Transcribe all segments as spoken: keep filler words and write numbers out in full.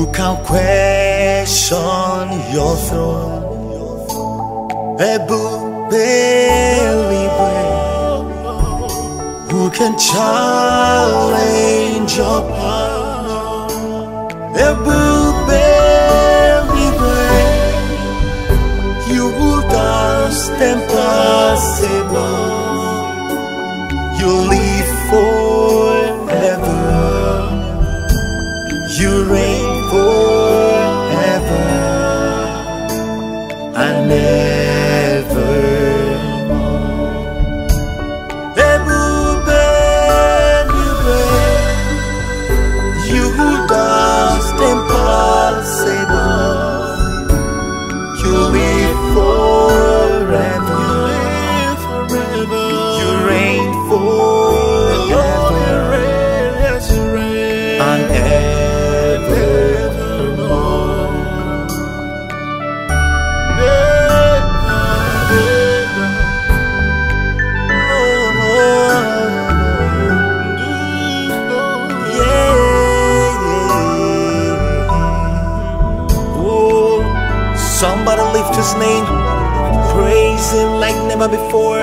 can question your throne? Ebube Eligwe. Who can challenge your power? Ebube Eligwe. You will dance impossible. You live forever. You reign forever and ever. Ebube Eligwe. You dance impossible. You live forever. You reign forever and evermore. Somebody lift his name, praise him like never before.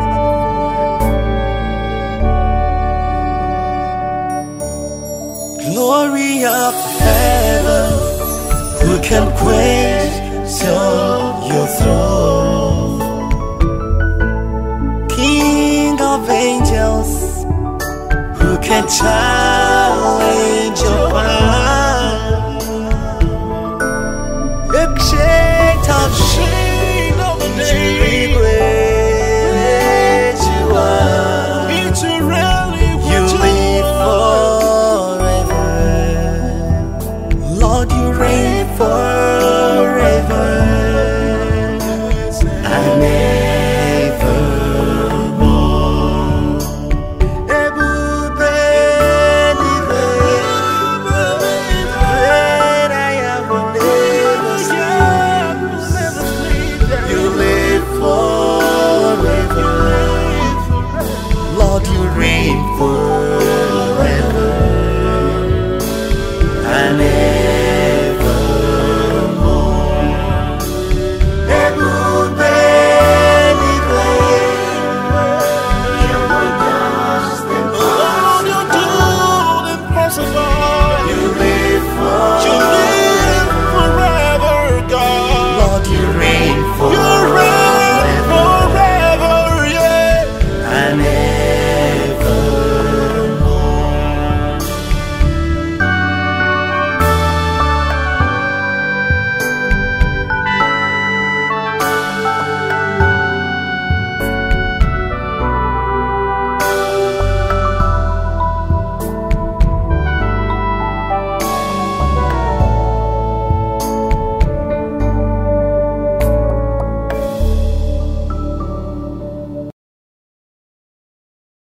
Glory of heaven, who can question your throne? King of angels, who can challenge your power?